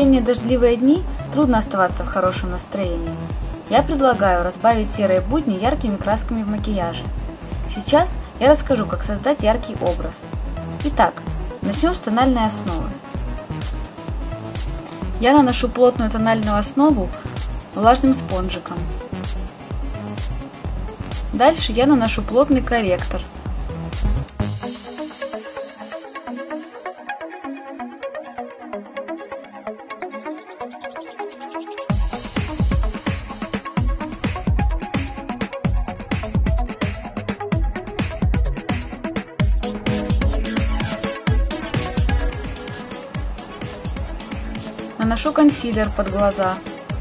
осенние дождливые дни трудно оставаться в хорошем настроении. Я предлагаю разбавить серые будни яркими красками в макияже. Сейчас я расскажу, как создать яркий образ. Итак, начнем с тональной основы. Я наношу плотную тональную основу влажным спонжиком. Дальше я наношу плотный корректор. Наношу консилер под глаза.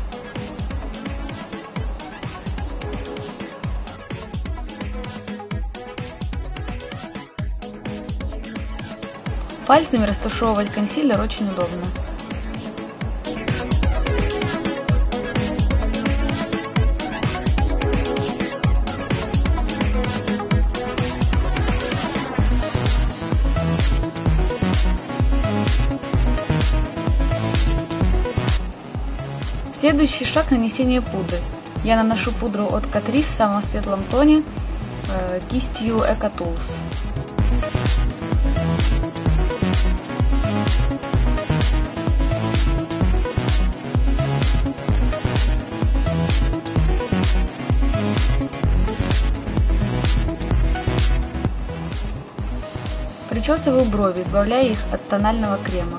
Пальцами растушевывать консилер очень удобно. Следующий шаг — нанесение пудры. Я наношу пудру от Catrice в самом светлом тоне кистью Eco Tools. Причесываю брови, избавляя их от тонального крема.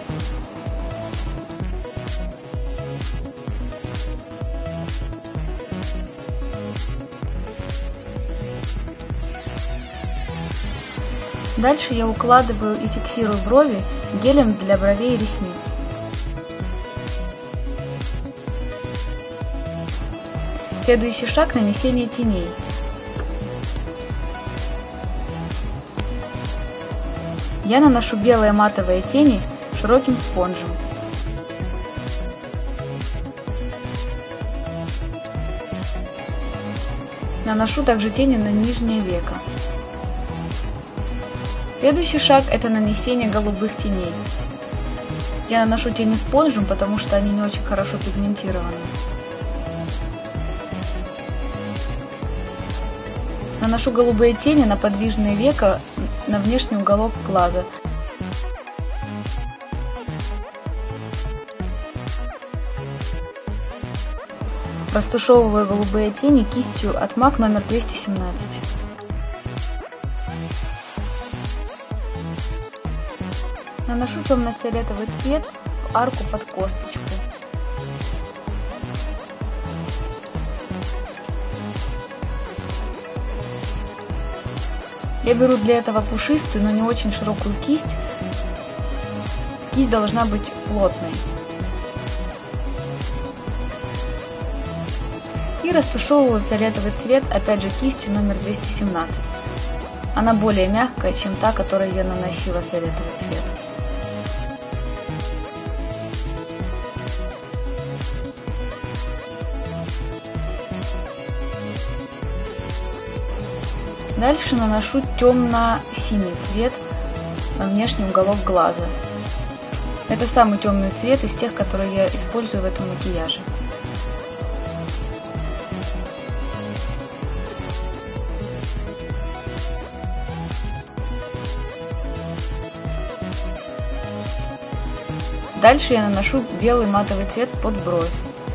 Дальше я укладываю и фиксирую брови гелем для бровей и ресниц. Следующий шаг — нанесение теней. Я наношу белые матовые тени широким спонжем. Наношу также тени на нижнее веко. Следующий шаг — это нанесение голубых теней. Я наношу тени спонжем, потому что они не очень хорошо пигментированы. Наношу голубые тени на подвижное веко, на внешний уголок глаза. Растушевываю голубые тени кистью от MAC номер 217. Наношу темно-фиолетовый цвет в арку под косточку. Я беру для этого пушистую, но не очень широкую кисть. Кисть должна быть плотной. И растушевываю фиолетовый цвет, опять же кистью номер 217. Она более мягкая, чем та, которой я наносила фиолетовый цвет. Дальше наношу темно-синий цвет на внешний уголок глаза. Это самый темный цвет из тех, которые я использую в этом макияже. Дальше я наношу белый матовый цвет под бровь.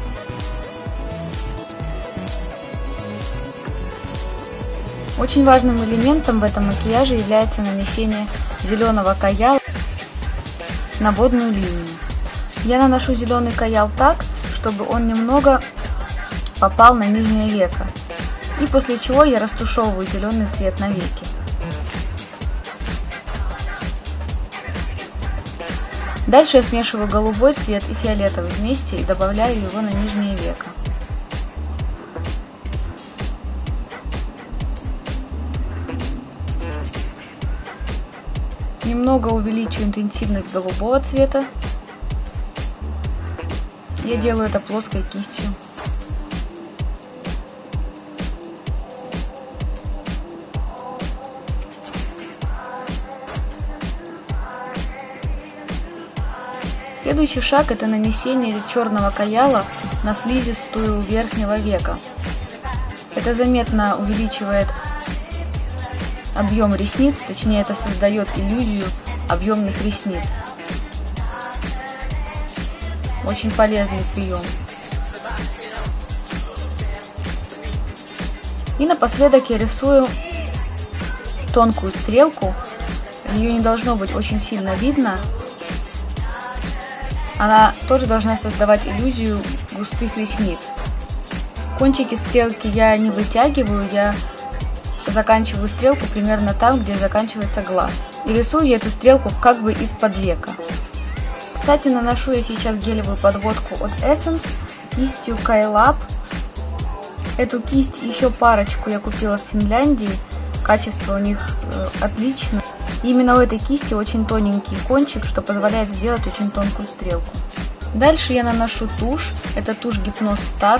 Очень важным элементом в этом макияже является нанесение зеленого каяла на водную линию. Я наношу зеленый каял так, чтобы он немного попал на нижнее веко. И после чего я растушевываю зеленый цвет на веке. Дальше я смешиваю голубой цвет и фиолетовый вместе и добавляю его на нижнее веко. Немного увеличу интенсивность голубого цвета. Я делаю это плоской кистью. Следующий шаг — это нанесение черного каяла на слизистую верхнего века. Это заметно увеличивает объем ресниц, точнее это создает иллюзию объемных ресниц. Очень полезный прием. И напоследок я рисую тонкую стрелку. Ее не должно быть очень сильно видно. Она тоже должна создавать иллюзию густых ресниц. Кончики стрелки я не вытягиваю, я заканчиваю стрелку примерно там, где заканчивается глаз. И рисую я эту стрелку как бы из-под века. Кстати, наношу я сейчас гелевую подводку от Essence кистью Kyle Up. Эту кисть еще парочку я купила в Финляндии. Качество у них отлично. И именно у этой кисти очень тоненький кончик, что позволяет сделать очень тонкую стрелку. Дальше я наношу тушь. Это тушь Hypnose Star.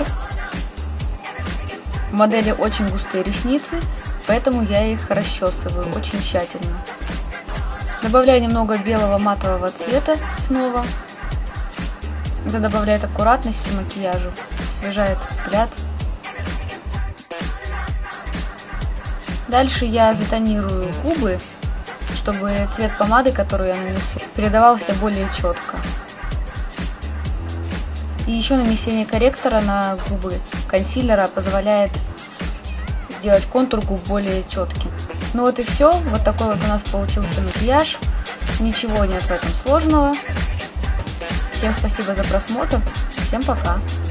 В модели очень густые ресницы, поэтому я их расчесываю очень тщательно. Добавляю немного белого матового цвета снова. Это добавляет аккуратности макияжу, освежает взгляд. Дальше я затонирую губы, чтобы цвет помады, которую я нанесу, передавался более четко. И еще нанесение корректора на губы консилера позволяет сделать контур губ более четким. Ну вот и все. Вот такой вот у нас получился макияж. Ничего нет в этом сложного. Всем спасибо за просмотр. Всем пока.